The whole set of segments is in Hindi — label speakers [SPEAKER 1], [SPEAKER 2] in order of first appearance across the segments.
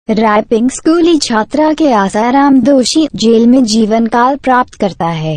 [SPEAKER 1] रैपिंग स्कूली छात्रा के आसाराम दोषी जेल में जीवन काल प्राप्त करता है।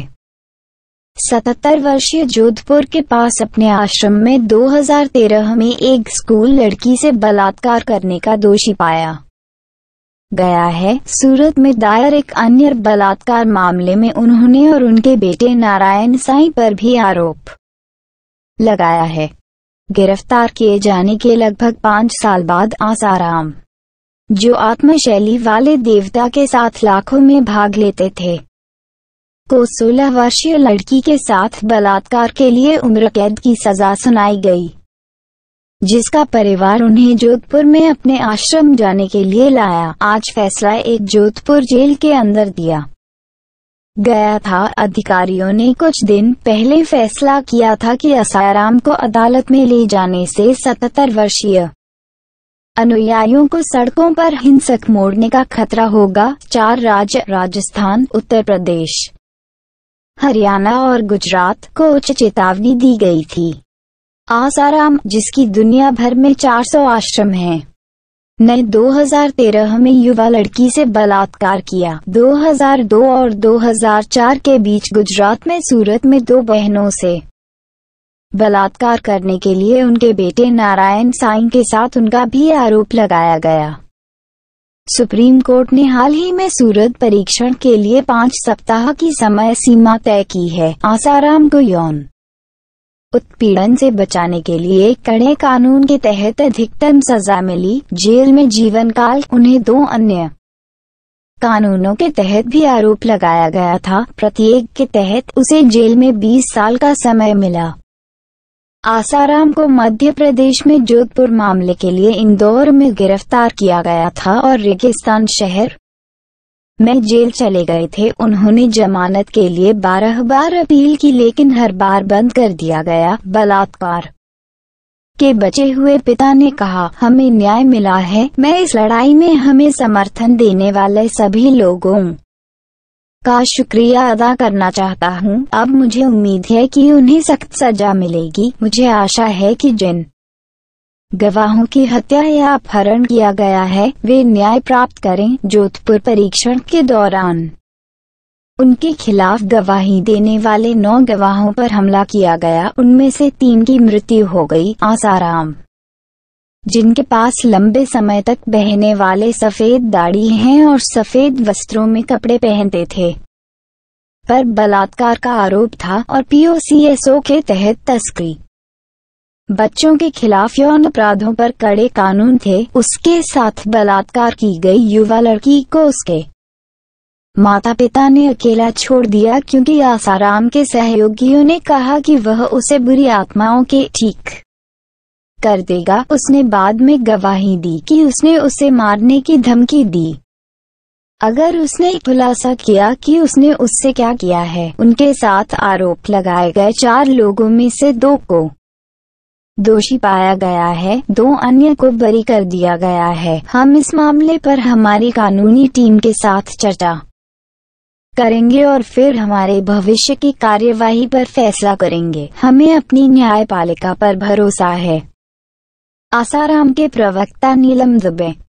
[SPEAKER 1] 77 वर्षीय जोधपुर के पास अपने आश्रम में 2013 में एक स्कूल लड़की से बलात्कार करने का दोषी पाया गया है। सूरत में दायर एक अन्य बलात्कार मामले में उन्होंने और उनके बेटे नारायण साईं पर भी आरोप लगाया है। गिरफ्तार किए जाने के लगभग 5 साल बाद आसाराम, जो आत्मशैली वाले देवता के साथ लाखों में भाग लेते थे, को 16 वर्षीय लड़की के साथ बलात्कार के लिए उम्र कैद की सजा सुनाई गई, जिसका परिवार उन्हें जोधपुर में अपने आश्रम जाने के लिए लाया। आज फैसला एक जोधपुर जेल के अंदर दिया गया था। अधिकारियों ने कुछ दिन पहले फैसला किया था कि आसाराम को अदालत में ले जाने से 77 वर्षीय अनुयायियों को सड़कों पर हिंसक मोड़ने का खतरा होगा। 4 राज्य राजस्थान, उत्तर प्रदेश, हरियाणा और गुजरात को उच्च चेतावनी दी गई थी। आसाराम, जिसकी दुनिया भर में 400 आश्रम हैं, ने 2013 में युवा लड़की से बलात्कार किया। 2002 और 2004 के बीच गुजरात में सूरत में 2 बहनों से बलात्कार करने के लिए उनके बेटे नारायण साईं के साथ उनका भी आरोप लगाया गया। सुप्रीम कोर्ट ने हाल ही में सूरत परीक्षण के लिए 5 सप्ताह की समय सीमा तय की है। आसाराम को यौन उत्पीड़न से बचाने के लिए कड़े कानून के तहत अधिकतम सजा मिली, जेल में जीवन काल। उन्हें 2 अन्य कानूनों के तहत भी आरोप लगाया गया था। प्रत्येक के तहत उसे जेल में 20 साल का समय मिला। आसाराम को मध्य प्रदेश में जोधपुर मामले के लिए इंदौर में गिरफ्तार किया गया था और रेगिस्तान शहर में जेल चले गए थे। उन्होंने जमानत के लिए 12 बार अपील की, लेकिन हर बार बंद कर दिया गया। बलात्कार के बचे हुए पिता ने कहा, हमें न्याय मिला है। मैं इस लड़ाई में हमें समर्थन देने वाले सभी लोगों का शुक्रिया अदा करना चाहता हूं। अब मुझे उम्मीद है कि उन्हें सख्त सजा मिलेगी। मुझे आशा है कि जिन गवाहों की हत्या या अपहरण किया गया है, वे न्याय प्राप्त करें। जोधपुर परीक्षण के दौरान उनके खिलाफ गवाही देने वाले 9 गवाहों पर हमला किया गया, उनमें से 3 की मृत्यु हो गई। आसाराम, जिनके पास लंबे समय तक बहने वाले सफेद दाढ़ी हैं और सफेद वस्त्रों में कपड़े पहनते थे, पर बलात्कार का आरोप था और POCSO के तहत तस्करी, बच्चों के खिलाफ यौन अपराधों पर कड़े कानून थे। उसके साथ बलात्कार की गई युवा लड़की को उसके माता पिता ने अकेला छोड़ दिया, क्योंकि आसाराम के सहयोगियों ने कहा कि वह उसे बुरी आत्माओं के ठीक कर देगा। उसने बाद में गवाही दी कि उसने उसे मारने की धमकी दी अगर उसने खुलासा किया कि उसने उससे क्या किया है। उनके साथ आरोप लगाए गए 4 लोगों में से 2 को दोषी पाया गया है, 2 अन्य को बरी कर दिया गया है। हम इस मामले पर हमारी कानूनी टीम के साथ चर्चा करेंगे और फिर हमारे भविष्य की कार्यवाही पर फैसला करेंगे। हमें अपनी न्यायपालिका पर भरोसा है। आसाराम के प्रवक्ता नीलम दुबे।